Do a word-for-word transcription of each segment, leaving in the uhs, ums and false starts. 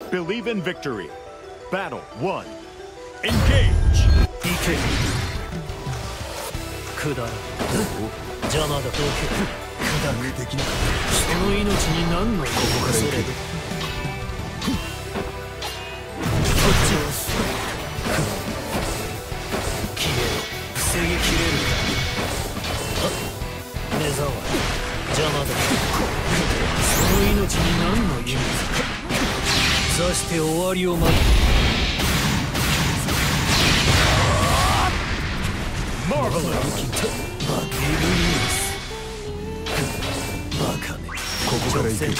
Believe in victory. Battle one. Engage. 行け。くだら邪魔だ。どけ。くだらできなかった。人の命に何のここから行け。こっちを消えろ。防ぎきれるか。目障り邪魔だ。その命に何の意味か。座して終わりを待つ。 Marvelous! バカね。 ここから行く。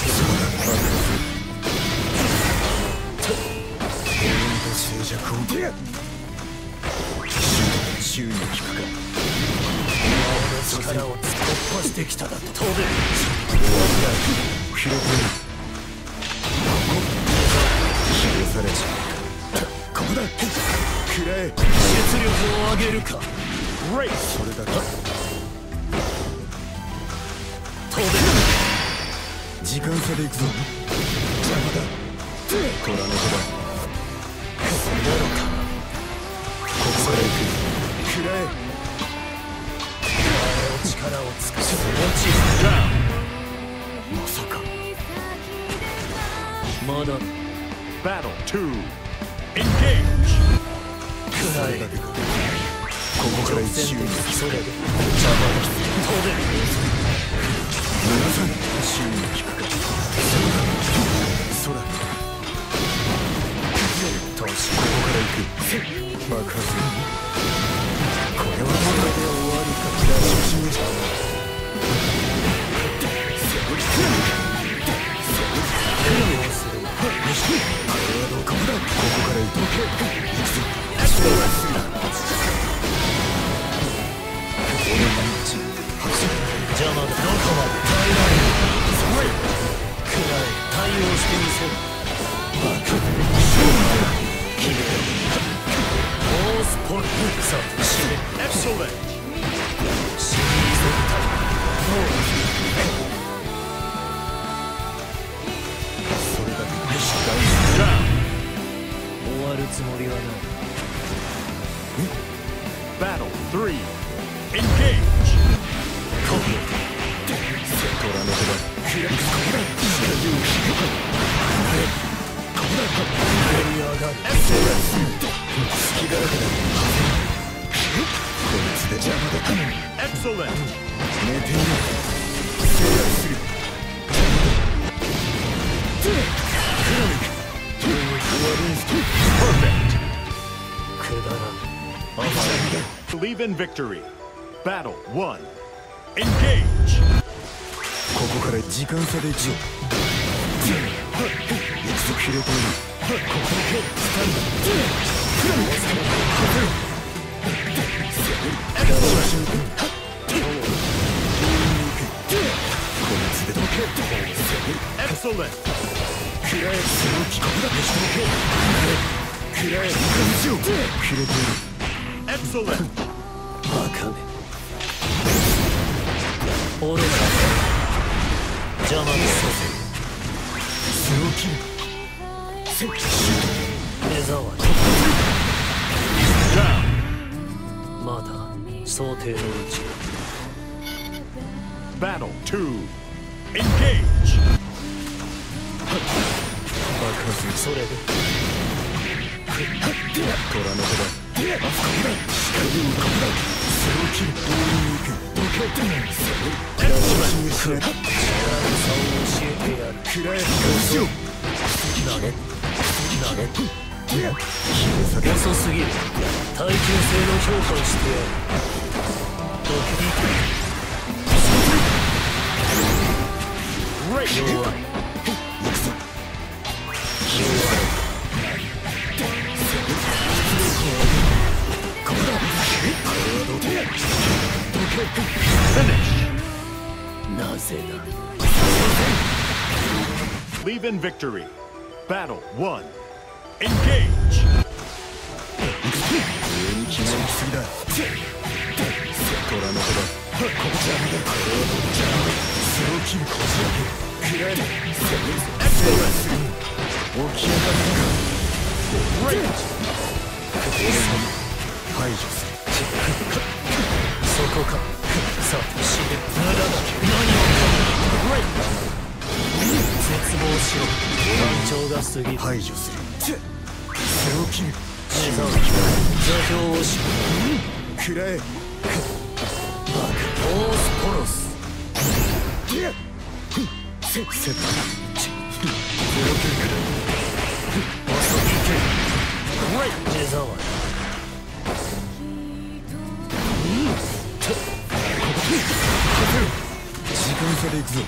静寂を受け。宙に効くか。 力を突っ走してきただと飛べ。 広く消されちゃう。ここだ。くらえ。 出力を上げるか。 Great! それだけ。 飛べ。 時間差で行くぞ。邪魔だ。虎の子だ。 ゼロか。 ここから行く。くらえ。 力を尽くす。落ちる。 まさか。 まだ。 Battle two. Engage. くらえ。 ここから一周にそれで邪魔だ。飛べ。 皆さん周囲に効くか。空。投資ここから行く。爆発。これはまだで終わりか。初心者。苦労する。あれはどこだ。ここから行くぞ。 邪魔だ。どこまで耐えられる。くらえ。対応してみせる。バカ。決める。オースポルト。さあ、死ね。 Excellent! シリーズタイム。 それだけ。 終わるつもりはない。 Battle three. Engage. 虎の子だ。 やりやがる。 隙だらけだ。こいつで邪魔だ。 Excellent! 寝ている。制約する。 Perfect! くだらん。 Believe in victory. Battle one. Engage. ここから時間差で行くぞ。約束拾ってみる。ここだけスタンド。 Excellent! くらえ。その気候だ。くらえ。水を拾っている。 Excellent! バカね。愚か。邪魔だ。 それを切る。シュート。 目障り。 Down. まだ想定のうち。 Battle two. Engage. 爆発。 それで虎の子だ。あそこだ。光をここだ。それを切る。ボールに行く。どけ。それを信しない。 力の差を教えてやる。 くらえ。しよう。 投げ投げ遅遅すぎる。耐久性の評価をしてやる。ドキリ Great! 弱い。 行くぞ。ここだ。あれはどけ。どけ。 Finish! なぜだ。 Believe in victory. Battle one. Engage! 上に決まりすぎだ。虎の子だ。ここじゃねえ。これはどっちだ。それを切るこじ開け。くらえ。 Excellent! 起き上がるのか。 Great. 排除する。 そこか。さあ死ぬ。無駄だ。何をかむ。絶望しろ。団長が過ぎる。 排除する。それを切る。 目覚め。座標をし食らえ。 バカ。オースポロス。 セッセット。 遅ぎけ。目障り。 時間差でいくぞ。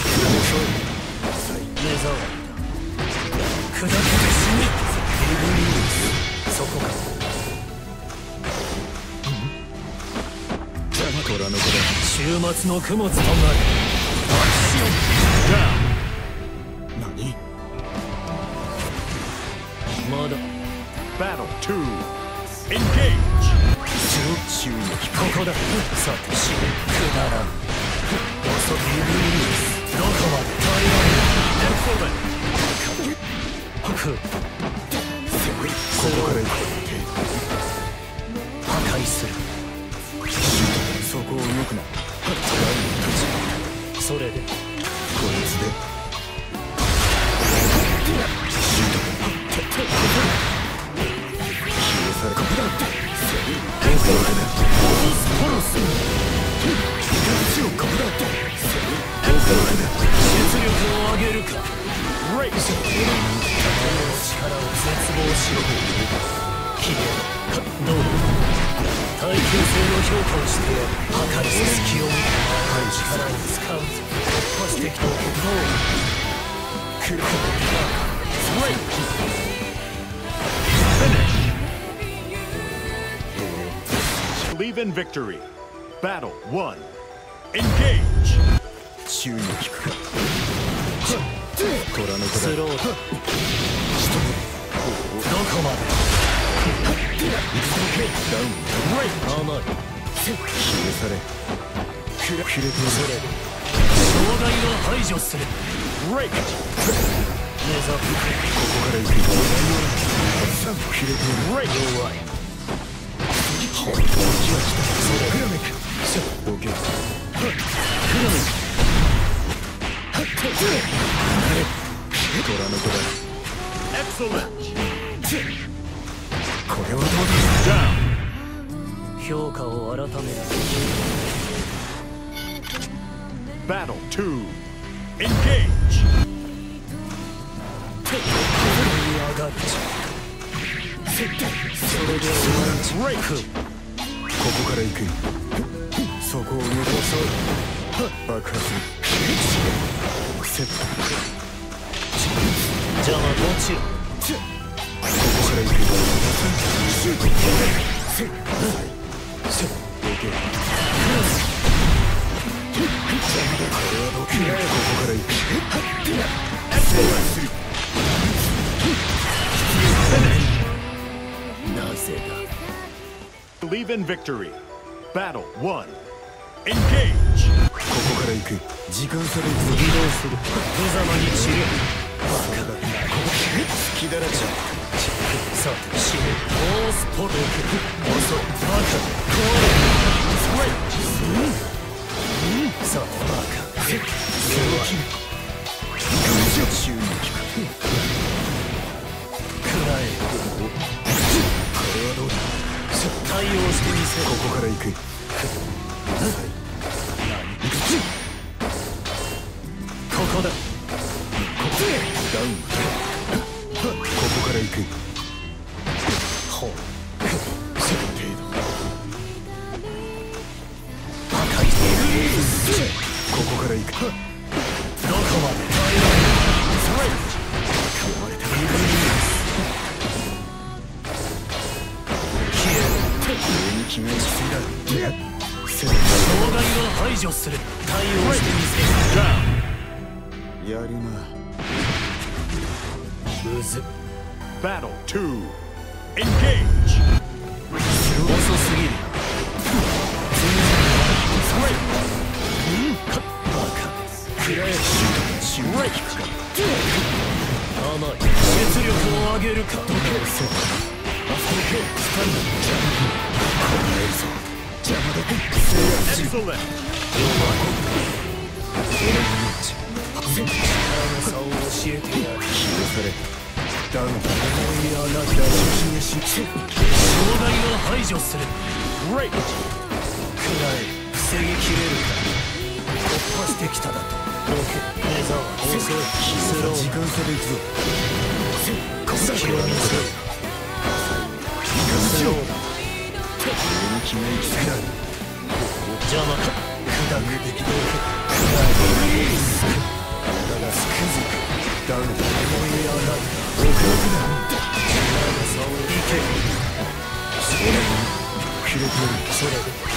目障りだ。砕けて死ね。そこか。 虎の子だ。 週末の供物となる。 Down. 何？ まだ。 Battle two. Engage. 注意を引く。 ここだ。さて死ね。くだらん。遅びる。どこまで耐え Excellent. られる。ふっ。 ここから行く。 破壊する。 そこを動くな。 それで。 こいつで。消え去る。ここだ。ここだ。スポロス。ここだ。ここだ。 出力を上げるか。 Great. 力を絶望しろ。きれいだ。どうだ。耐久性の評価をしてやる。破壊す隙を見て力を使うぞ。突破してきたどうだ。 来る。 Great. Finish. Believe in victory. Battle one. Engage. 注意を引くか。虎の子だ。 スローだ。どこまで。 ダウン。 甘い。 消え去れ。くれくれてそれで障害を排除する。 Great. 目覚め。 ここから行く。くれて Great. 弱い。 それ。クラメク。オッケー。 クラメ虎の子だ。 Excellent. これはどう Down. 評価を改める。 Battle two. Engage. 上がる。それで終わる。 Great. ここから行く。そこを動かそう。爆発。セット。 邪魔どちら。 ここから行く。シュート。セット。セット。オッケー。これはどうか。ここから行く。 Excellent. なぜだ。 Believe in victory. Battle one. Engage. ここから行く。時間差で行くぞ。 移動する。無様に散れ。バカだ。 隙だらけ。 さて死ぬ。オースポロク。遅い。バカ。壊れる。さあバカ。 それを切る。注意を引く。 くらえ。 これはどうだ。 対応してみせろ。 ここから行く。 ここだ。 ダウン。ここから行く。 ほう。 設定だ。 破壊している。 ここから行く。 どこまで。 噛まれた。 消える。 上に気がしすぎだ。セッ障害を排除する。対応してみせ Down. ト。やるな。 る。うず。 Battle two. Engage. 遅すぎる。バカ。 くらえ。シュート。 甘甘い。出力を上げるか。どけ。そう。あそこスタンド。邪魔だ。こらえるぞ。邪魔だ。制圧。 Excellent. 力の差を教えてやる。 許されだが思い上がった出し障害を排除する。 Great. くらえ防ぎきれるか。突破してきただと。どけ。目障遅い。スロー時間差でいくぞ隙を見せる。スローだ。 俺に気が行き過ぎだ邪魔か。砕くべきどけ。くらえだがつくづくだが思い上がった極悪だ。長さをいけ。それくれてやるそれで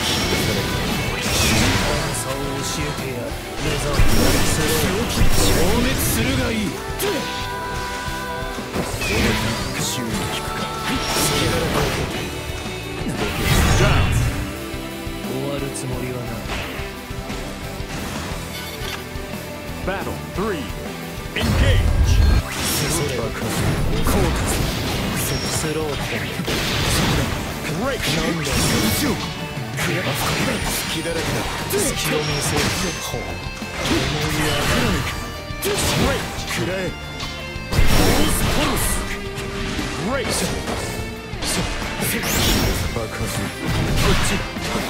長さを教えてやる。目障それを消滅するがいい。 周囲に効くか Down. 終わるつもりはない。 Battle three. Engage. それを爆発効果する。スローだ。 Great. なんだしよう隙だらけだ隙を見せる。ほう思い上がる。 Great. くらえオースポルス。 Great. 爆発こっち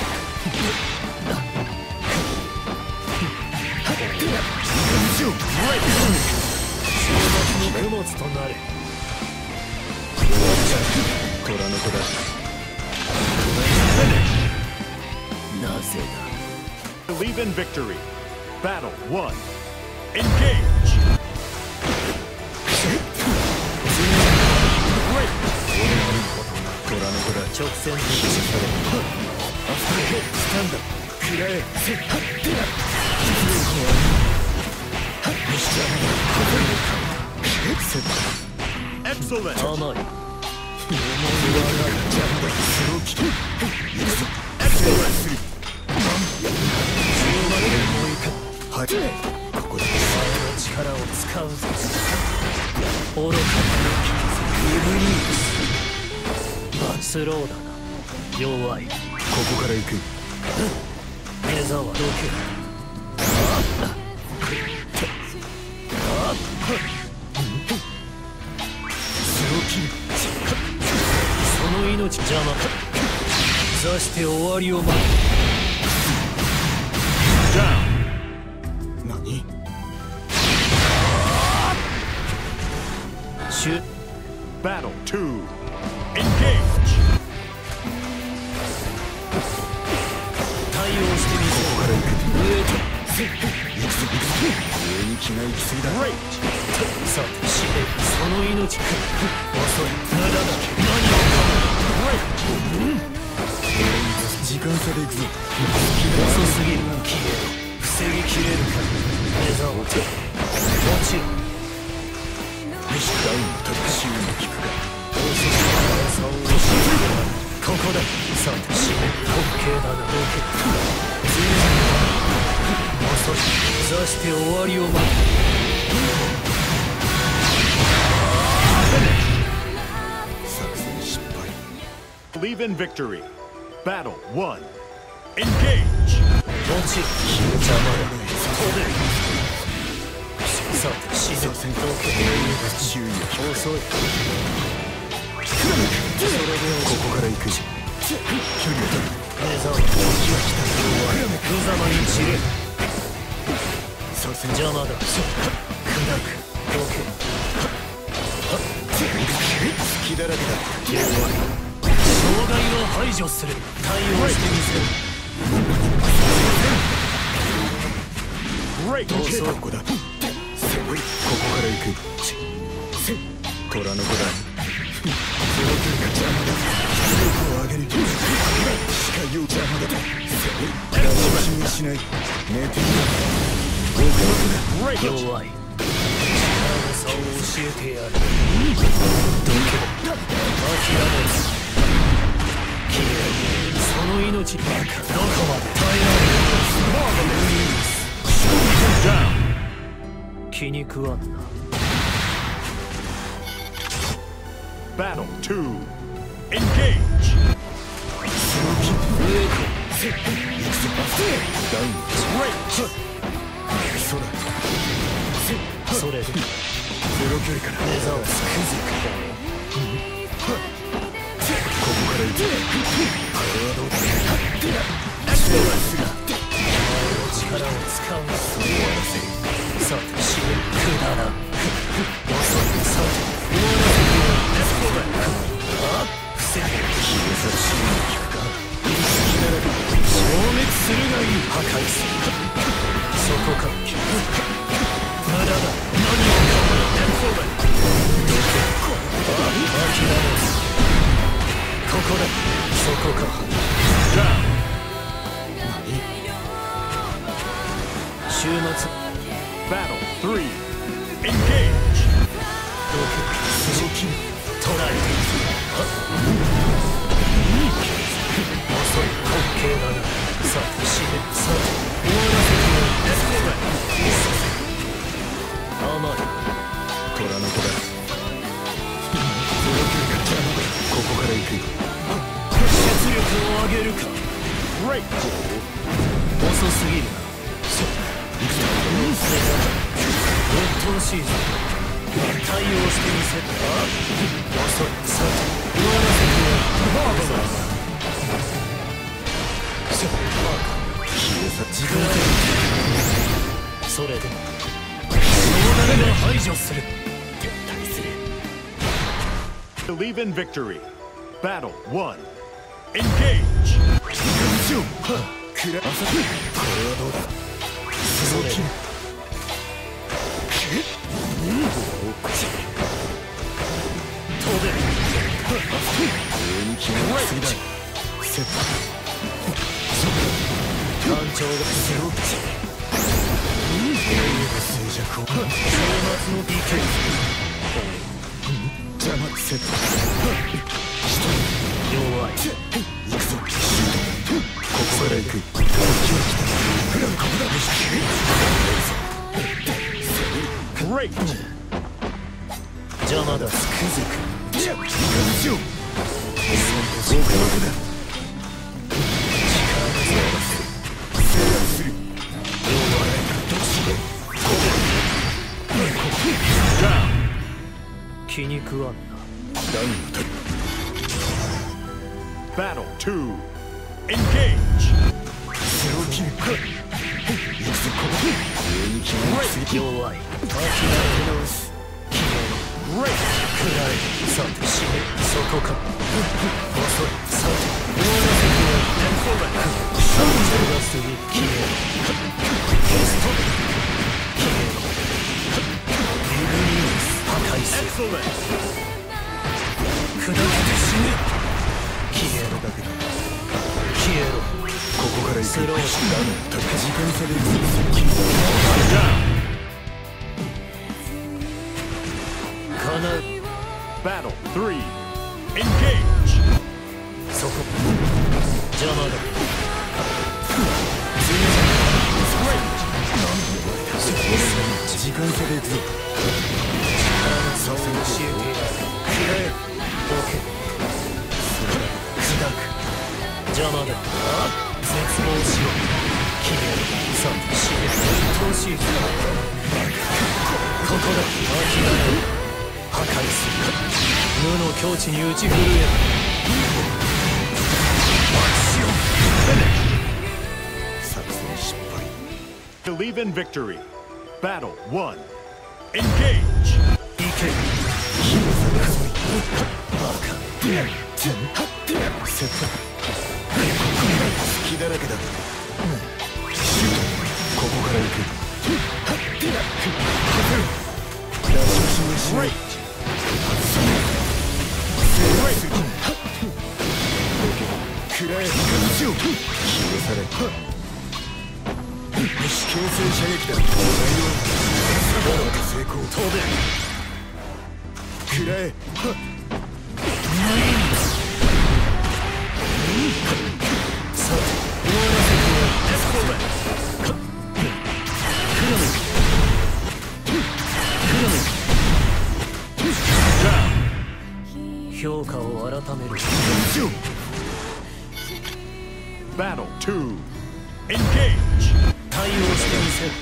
しよう Great. 終末の供物となれ。 虎の子だなぜ Believe in victory. Battle one. Engage. Great. 虎の子だだ。直線的あそこスタンドくらえせっはってなセッ Excellent. 甘い。思い上がる。 邪魔だスローキック行くぞ Excellent. はいここだ前の力を使うぞ。愚かなイブリース。スローだな。弱い。 ここから行く目障どけ。 スローキルその命邪魔か。座して終わりを待つ。 Down. 何シュ Battle two. Engage. 対応してみせここから行く上と行くぞ行くぞ上に気が行き過ぎだ Great. さて死ね。その命か。遅い。無駄だ。何を Great. 時間差で行くぞ遅すぎる。消えろ。防ぎきれるか。目障もちろんダウンの特集に効くかそう教えてやる。ここだ。さて死ね。滑稽だな。どけ。遅い。座して終わりを待つ。 作戦失敗 Believe in victory. Battle one. Engage. もちろん邪魔だ。飛べ。さて死ね。どけ。 周囲を効く遅い。 ここから行く距離を取る目障時は来た。無様に散れ。 左遷邪魔だ。砕く。どけ。 隙だらけだ障害を排除する。対応してみせる。 Great. どうぞ。 ここだここから行く虎の子だ力を上げる視界を邪魔だ安心しない寝てみろ奥の子だ Great. 弱い。長さを教えてやる。どけ。諦める。消え。その命バカ。どこまで耐えられる。 Down. 気に食わんな。 Battle two. Engage. Great. それでゼロ距離から目ざをつくづくここから行け。これはどうだ。そうですがお前の力を使うな。そう終わらせる。さて死ぬくだらん。遅い。さて終わらせるよ。あっ防げ。消え去る死に効くか。消滅するがいい。破壊する。そこか。無駄だ。何をどけ。諦める。ここだ。そこか。週末。 Battle three. Engage. どけ。動き捉えていく。遅い滑稽だな。さあ死ね。さあ終わらせるよ。甘い。虎の子だ。ここから行く。出力を上げるか。 Great. 遅すぎるな。そう行くぞ。うっとうしいぞ。対応してみせる。遅い。さあ終わらせるよ。そう消え去自分でそれでもその流れを排除する。撤退する。 Believe in victory. Battle one. Engage. これはどうだ。それで飛べ。上に決めすぎだ。セット艦長が背負って静寂を週末の ディーケー 邪魔セット弱い。行くぞ。ここから行く。こっちは来た。ここだ。 Great. 邪魔だ。つくづく。じゃあ行くぞ。そうかわけだ。気に食わんな。 Battle two. Engage. 弱い。諦め直す。きれい。 Great. 暗い。さて死ね。そこか。遅い。さて終わらせてよ。感情が過ぎる。きれい。ゲストきれい。リブニウス破壊する。 Excellent. 砕けて死ね。消えろだけだ。消えろ。ここから行く。スローしだめ。時間差で接近。かなう。 Battle three. Engage. そこ邪魔だ。 Great. 時間差で行くぞ。そう教えている。くらえ。どけ。砕く。邪魔だ。絶望しよう。きれい。さあ死ね。うっとうしい。ここだ。諦める。破壊する。無の境地に打ち震える。作戦失敗。 Believe in victory. Battle one. Engage. いけ。バカ。セット。隙だらけだ。ここから行く。 Great. Great. くらえ。消え去れ。意思強制射撃だ。成功。飛べ。くらえ。さあ終わらせてよ。クロメクロメ評価を改める。 Battle two. Engage. 対応してみせる。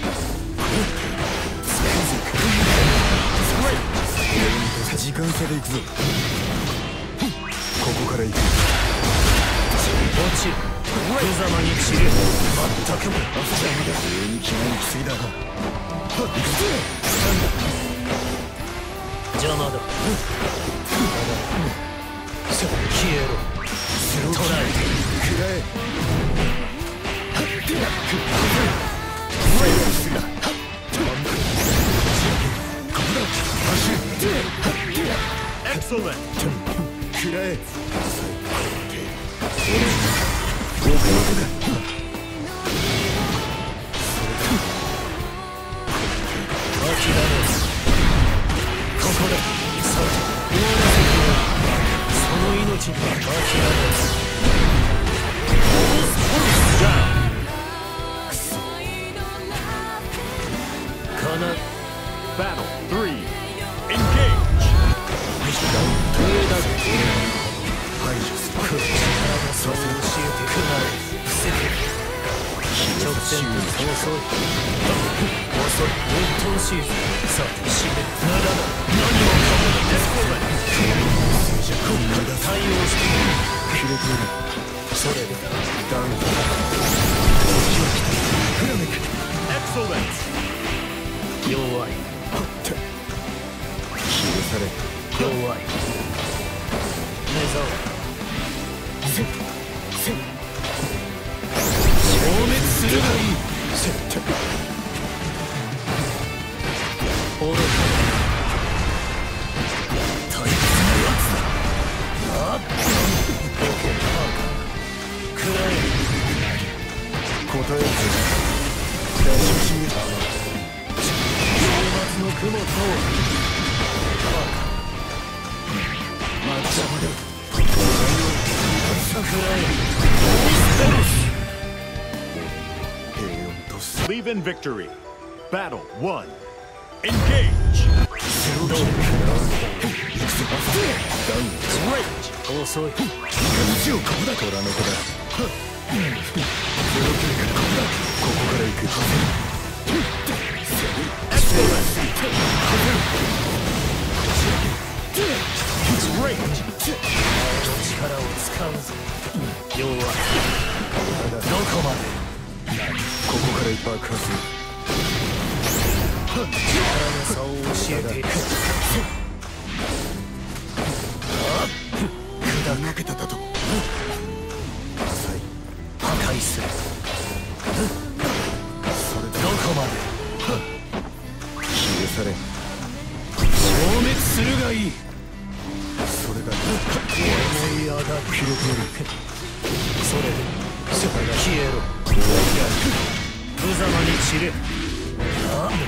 時間差で行くぞ。ここから行く。 落ちる。無様に散れ。全くも上に気が行き過ぎだ。 邪魔だ。消えろ。捕らえて食らえ。 Excellent. 食らえ。 ここだ。さて、終わらせてよ。その命に諦める。かな。 Battle three. Engage. 上だぜ。 排除する。 そう教えてくなれ。伏せて。直線遅い。遅い。鬱陶しいぞ。さて、死ね。ならば何をかも。対応してみる。 切れている。 それでダウン。フラメック。 Excellent. 弱い。 消され。 弱い。目覚せせ消滅するがいい。愚か大切なやつだ。あっボケパーカー食らえ。 答えず出し惜しみ。 週末の雲とパーカー待ち邪魔だ。食らえ。 Leave in victory. Battle one. Engage. Great. 遅い。 虎の子だ。ここから行く。 Great. 力を使うぞ。弱い。どこまで。 ここから爆破する。 力の差を教えていく。 砕けただと。 破壊する。 それだ。 どこまで。 消され。 消滅するがいい。 それだ。 思い上がる。 切れている。 それで消えろ。無様に散れ。ああ。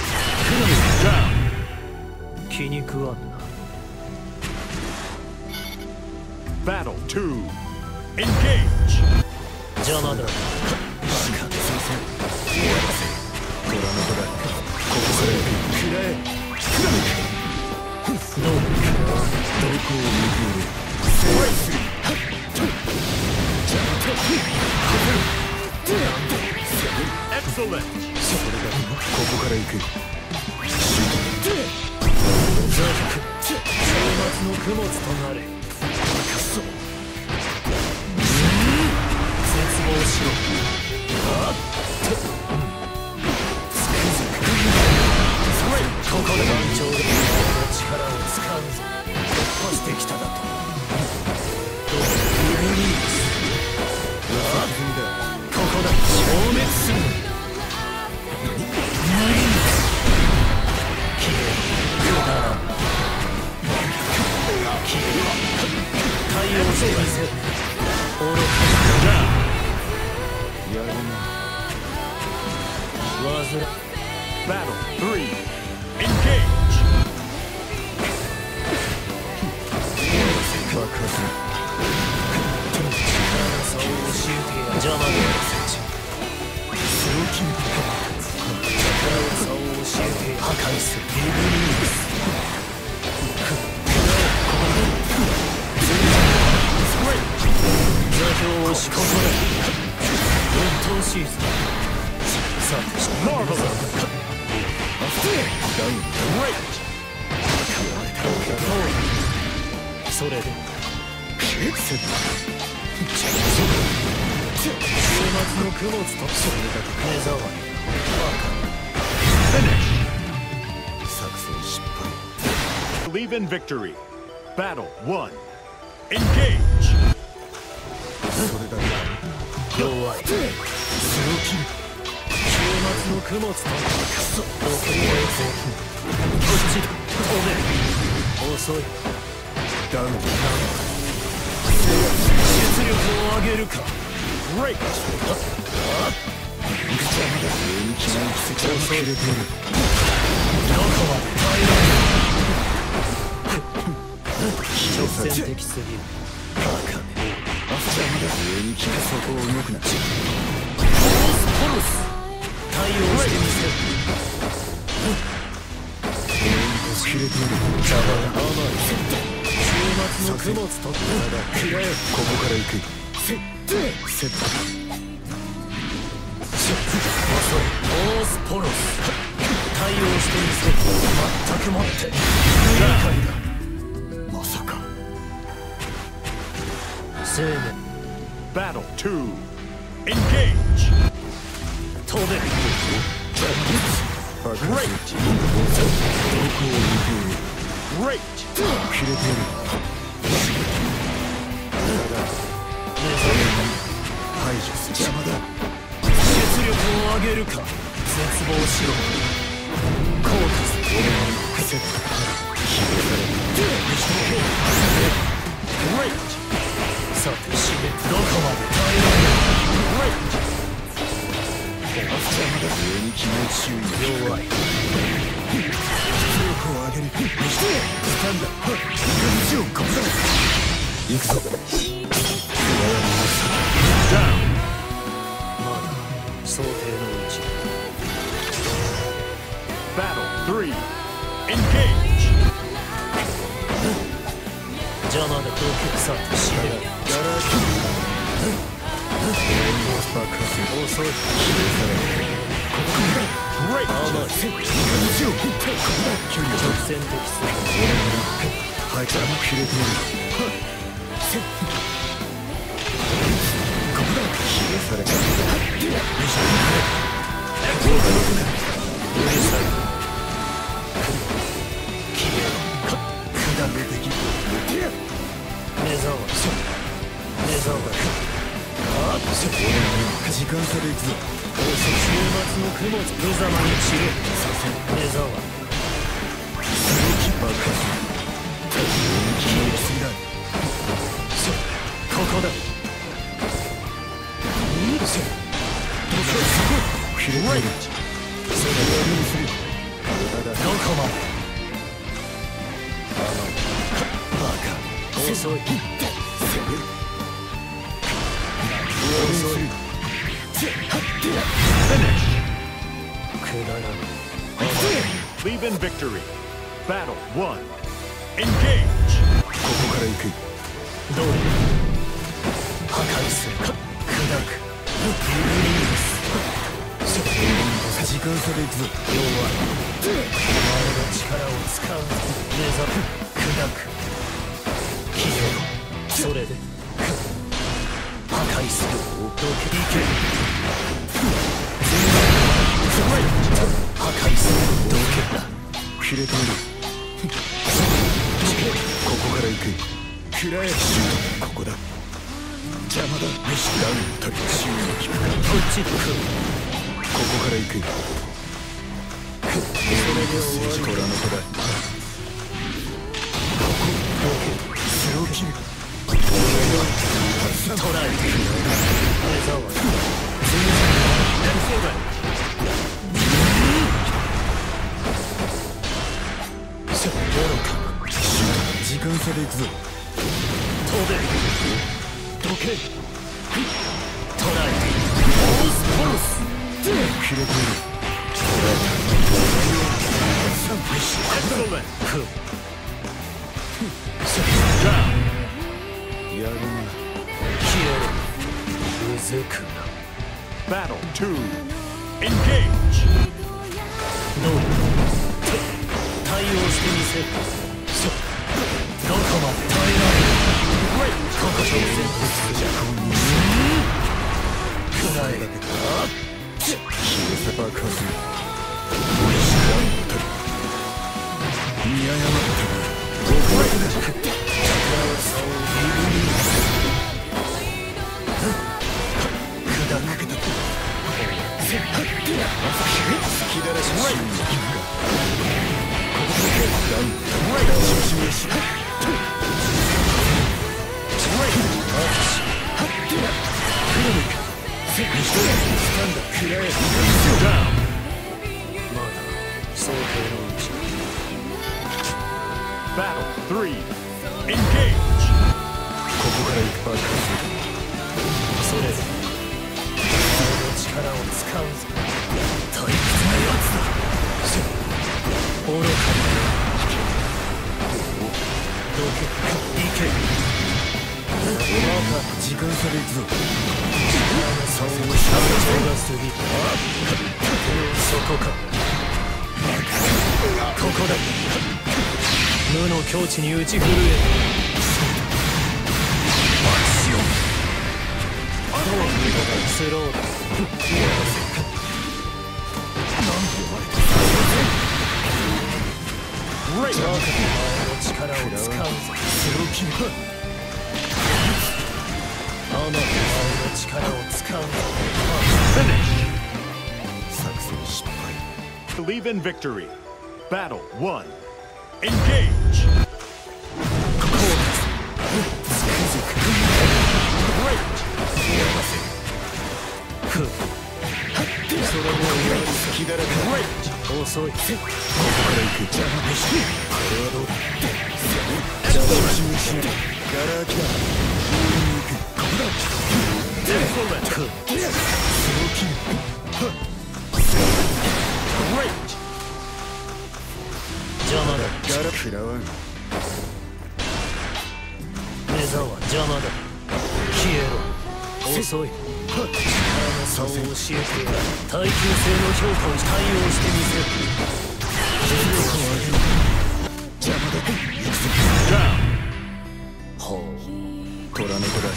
気に食わんな。 Battle two. Engage. 邪魔だ。バカ。 虎の子だ。ここから行く。食らえ。 どうどこを見ている。 Excellent. ここから行く。 ザク。週末の供物となれ。絶望しろ。あっと。つくづく。ここで番長で力を使うぞ。突破してきただと。どうぞ。リリース。ここだ。消滅する。無理に消えくだらん。消え対応してみせる。愚かやるな。 煩い。 Battle three. Engage. 爆破する。 そう教えてや邪魔だ。 それを決めた。 力を差を教えて破壊する。リブリース。 それでセット週末の供物とそれだと目障り作戦失敗 Believe in victory. Battle one. Engage. それだけ弱い強気週末の供物とクソ送り返せこっちだ飛べ遅いダウン出力を上げるか Great. 遅いれているどこまで直線的すぎるバカめアフターまだ上に来てそこを動くなポロスポロス対応してみせる切れている邪魔だ甘い週末の供物と食らえここから行くセットセット遅いオースポロス対応してみせる全く待って理解だまさか生命 Battle two. Engage. 飛べ Great どこを見ている Great. 切れている排除する邪魔だ出力を上げるか絶望しろコータスセット Great. さて死ねどこまで耐えられるアフターまだ上に決め注意弱い出力を上げるスタンダーここだ行くぞ Down. まだ想定のうち Battle three. Engage. 邪魔だとさて死ねガラス爆発遅い Great. 甘い距離を直線的すはい切れているここだ切れされたぎるうるさい消えろ砕くべき目障り目障り時間差で行くぞ週末の雲無様に散る目障り爆発消えすぎだここだ切れているそれを無理するどこまでバカ遅い遅い Finish. くだらない Believe in victory. Battle one. Engage. ここから行くどうや破壊するか砕くリリース時間差で行くぞ弱いお前の力を使う目覚め砕く消えろそれで破壊するどけいけ破壊するどけだ切れているここから行く食らえここだ邪魔だダウン取り注意を聞くかこっち来るここから行くそれで終わり虎の子だスローキル捉えてくれ目障り Excellent. 時間差で行くぞ飛べどけ捉えてオースポロス切れている Excellent. ふ Down. やるな消えろうずくな Battle two. Engage. どう対応してみせるどこまで耐えられる戦じゃこに食らえだけか消えせ爆発俺しかんと見誤ったな僕はだ宝さをビビり砕かけたせっはってや好きだらしい真実がここだけランダム中心へし Battle three. Engage. ここから一発それ力を使うぞ退屈なやつだ愚かなどけ行けまた時間差で行くぞそうしなが過ぎそこかここだ無の境地に打ち震えスローだ Great. 力を使うぞスローキルあの力を使うぞ Finish. 作戦失敗 Believe in victory. Battle one. Engage. Great. それも好きだらけ遅いここから行く邪魔でしこれはどうだ邪魔をしにしないガラ空きだここだスローキル Great. 邪魔だガラ食らわん目ざは邪魔だ消えろ遅い力の差を教えてやる耐久性の評価を対応してみせる全力を上げろ邪魔だ行くぞ Down. ほう虎の子だ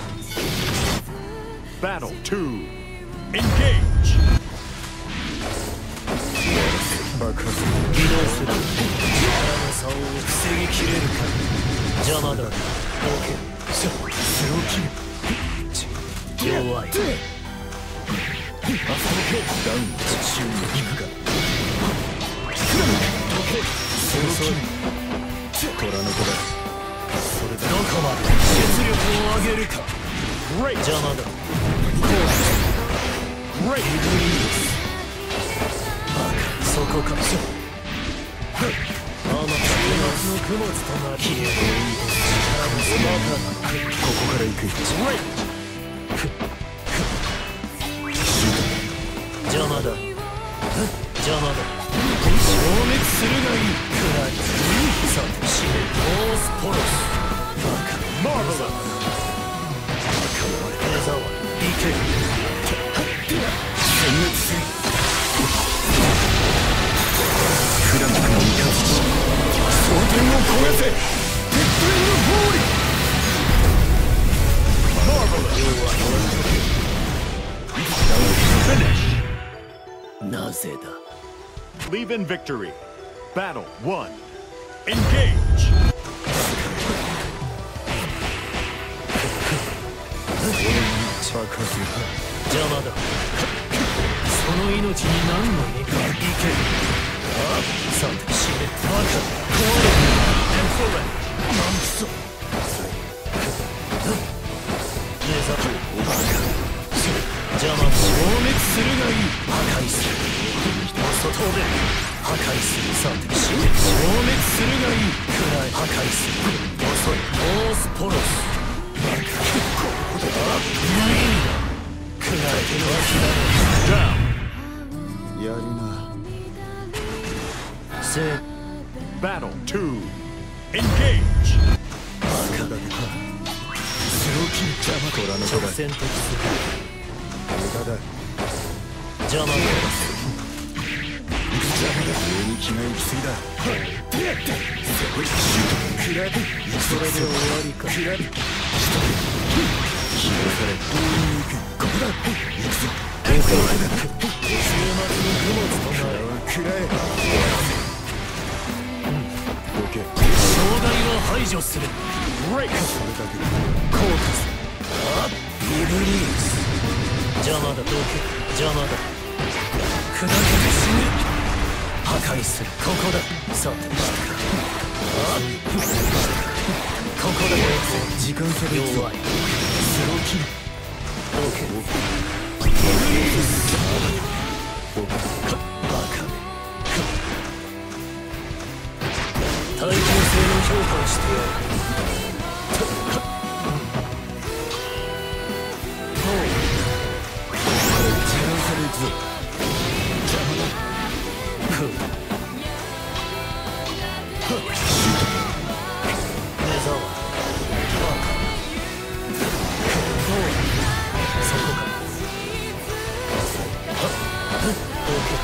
Battle two. Engage. 爆発移動する力の差を防ぎきれるか邪魔だどけスローキル弱いあそこダウン中に行くか遅い虎の子だそれでどこまで出力を上げるか Great. 邪魔だ Great. そこかあまたの供物となり消えろ力のスマーターここから行く Great. 邪魔だ邪魔だ消滅するがいいくらいさて死ねオースポロスバカ Marvelous. 江沢行け殲滅せいフランクの味方蒼天を超えせ鉄拳の暴力 Marvelous. Finish. なぜだ Believe in victory. Battle one. Engage. 爆発邪魔だその命に何の意味かいけさて死ねバカ壊れ Insolent. なんくそ目ざとバカ邪魔消滅するがいい破壊する外で破壊するさて死ね消滅するがいい暗い破壊する遅いオースポロスバカここで無意味だ暗い手の脇だ Down. やるなせ Battle two. Engage. バカだスローキル邪魔虎の子だ直線的す無駄だ邪魔だ邪魔だ上に気が行き過ぎだシュート食らえそれで終わりか食らえ起用され強引に行く。ここだ。行くぞ。 週末の供物となれ。 食らえ。どけ。 障害は排除する。 Great! それだけだ。 コータス。あっリブリース。邪魔だ。どけ。邪魔だ。砕けて死ぬ。破壊する。ここだ。さてあっここだ。 時間差で弱い。 スローキル。 どけ。バカめ。耐久性の評価をしてやる。 時間差で行くぞ。邪魔だ。 ふう目障り。バカどうそこか。どけ。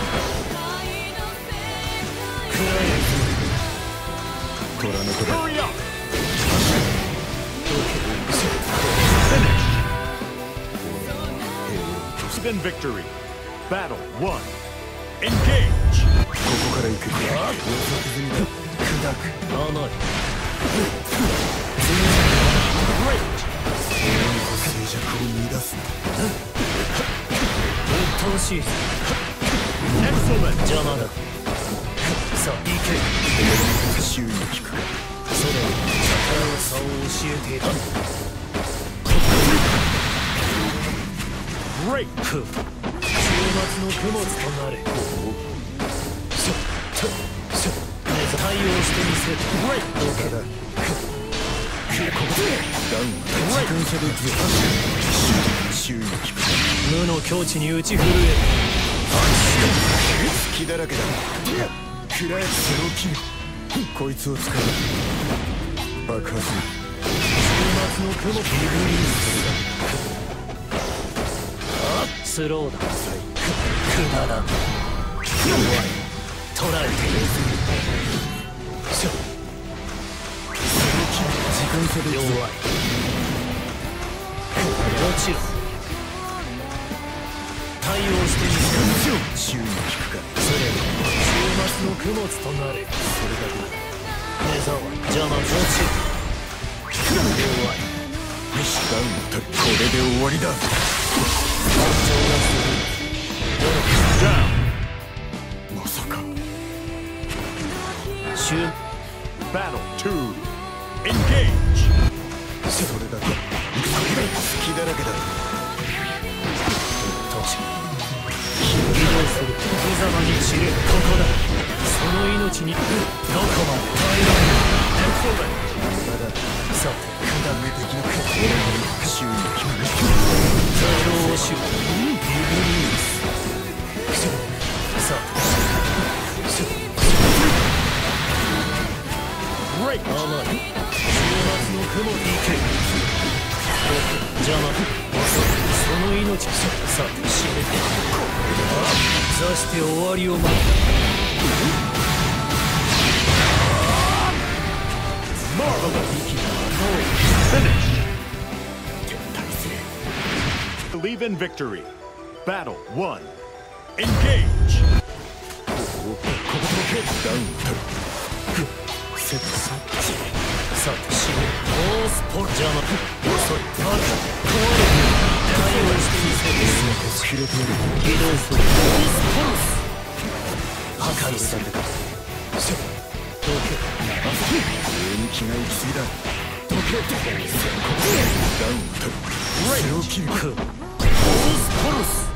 食らえ。 虎の子だ。 Hurry up! どけ。 Then victory. Battle one. Engage! ここから行く。予測済みだ。砕く。 甘い。 Great! 静寂を乱すな。 鬱陶しい。 Excellent! 邪魔だ。さあ行け。 周囲に効くか。 それは力の差を教えていた。 Great! ふう週末の供物となれ。しょちょしょ対応してみせる。 Great! どけだ。 ダウン。時間差で行くぞ。周囲に効く。 無の境地に打ち震える。 隙だらけだ。食らえ。スローキル。こいつを使う。爆発。 週末の雲。リブリース。あっスローだ。くだらん。弱い。捉えている。しょ時間差で弱い。 行くぞ。 落ちろ。対応してみせる。 周囲に効くか。 それは週末の供物となれ。 それだけだ。 目障り。邪魔。落ちる。弱い。 よし、ダウン取る。これで終わりだ。 Down! まさか。 週 Battle two. Engage! それだけ。隙だらけだ。 都市移動する。無様に散れ。ここだ。その命にどこまで耐えられる。 Excellent! さて砕く。 的な周囲に効く。 ザローシュリブリース。さあしゅ Great! 甘い。週末の雲に行け。邪魔。遅い。その命。さあ死ね。座して終わりを待つ。 Marvelous! Finish! Believe in victory. Battle one. Engage! ダウン取る。セットさ。 さあ死ね。オースポル邪魔。遅い。バカ。壊れる。対応してみせる。 切れている。 移動する。オースポルス。破壊された。しょどけ。 上に気が行き過ぎだ。 どけ。 ダウン取る。スローキル。 くオースポルス。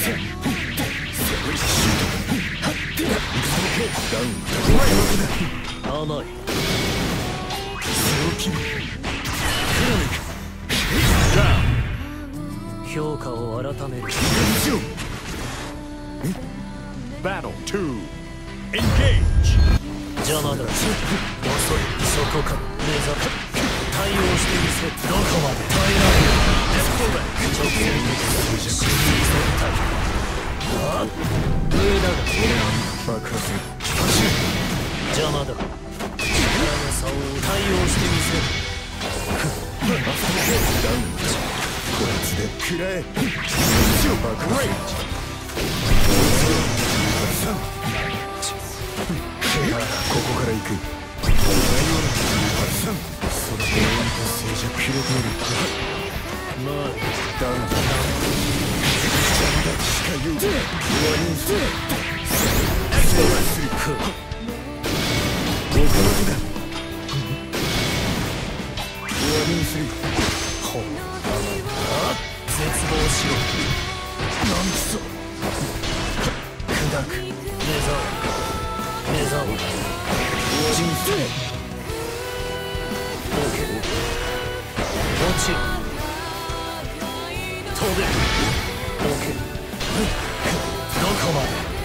ダウン取る。 甘い。 スローキル。 Down! 評価を改める。 Battle two. Engage! 邪魔だ。遅い。そこか。目覚め。対応してみせ。どこまで耐えられる。 Excellent! 直線的に死に絶対。あっ上だが。 爆発。 邪魔だ。力の差を対応してみせる。 ダウン。 で食らえ。 Great! ここから行く。それで静寂切れている。 まあダウンだ。近いよ。終わりにする。おかげだ。終わりにする。 ほう絶望しろ。なんくそ砕く。目障目障人生ボケ落ちる飛べボケどこまで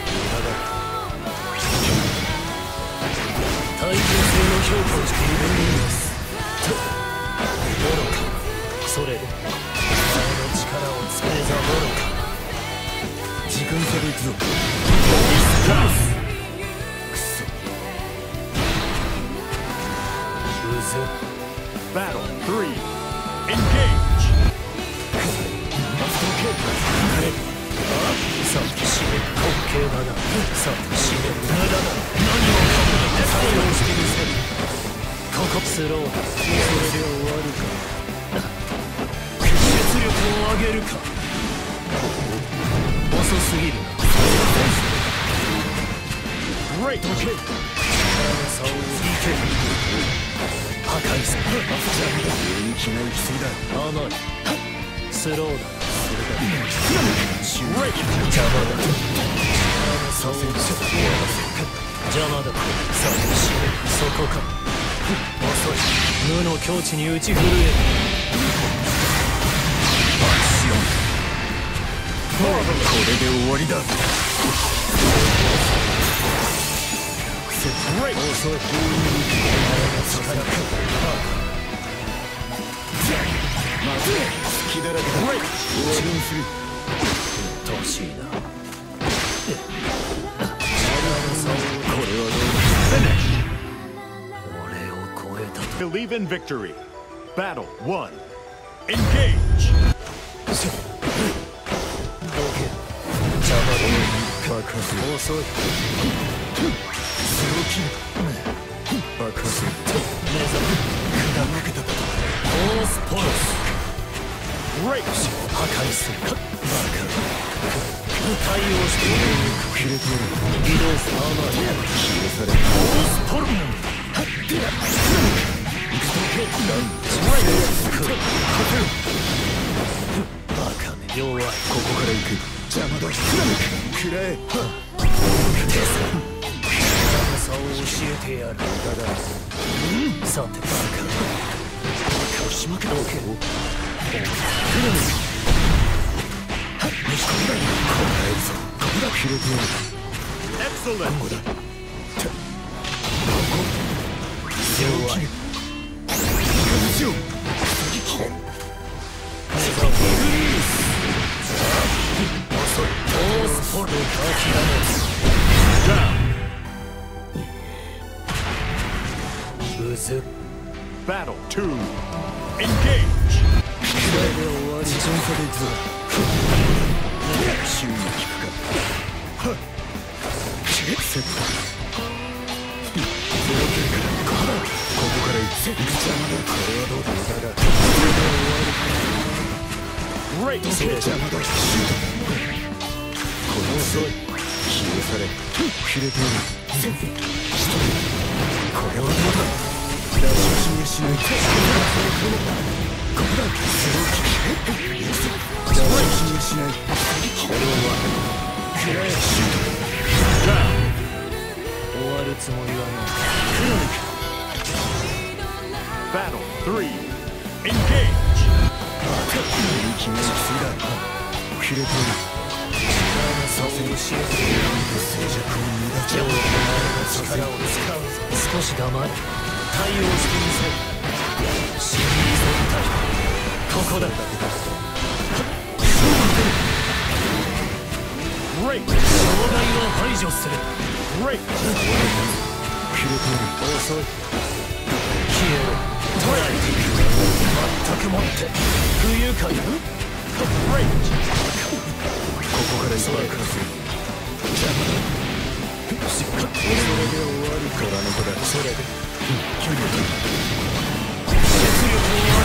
耐久性の評価をしている人ですと愚かそれでその力を使えざ愚か時間差で行くぞ。 Battle three. Engage! さあ、死ね、滑稽だな。さあ、死ね、無駄だ。何を対応してみせる。ここ、スローだ。それで終わるか。出力を上げるか。遅すぎるな。 Great! 力の差をいける。破壊する。 人気が行き過ぎだ。 甘い。スローだ。 Great! 邪魔だ。差を邪魔だ。さあ、死ね。そこか。遅い。無の境地に打ち震える。 これで終わりだ。 Great! 遅い。力か。 まずい。隙だらけだ。終わりにする。 うっとうしいな。 これはどう俺を超えたと。 Believe in victory. Battle one. Engage! どけ。邪魔だ。 爆発。 遅い。 スローキル。爆発。 目覚め。 砕けたこと。 オースポロス。 Great! 破壊する。バカ。対応している。 切れている。 移動する。甘い。 消されオースポロス。バカめ。弱い。 ここから行く。邪魔だ。食らえ。 差を教えてやる。だがさてバカしまけどけろ。 切れている。 Excellent! 弱い。遅い。オースポロ諦め。 Down! うず。 Battle two. Engage! 時代で終わり。 時間差で行くぞ。周囲に効くか。セット。ここから行く。邪魔だ。これはどうだ。だが。 Great! 邪魔だ。シュート。この遅い。消され。切れている。これはどうだ。出し惜しみしない。ここだ。スローキック。出し惜しみしない。これは食らえ。シュート。 Down! 終わるつもりはない。 Battle three. Engage! 人気が行き過ぎだ。切れている。 差を教えてやる。 静寂を乱今日は力を使うぞ。少し黙れ。対応してみせる。死に急ぎたい。ここだ。 Great! 障害を排除する。 Great! 切れている。 遅い。消えろ。捕らえていく。全くもって不愉快だ。 Great! ここから一番からする邪魔だそれで終わるからの子だそれで距離だ実力を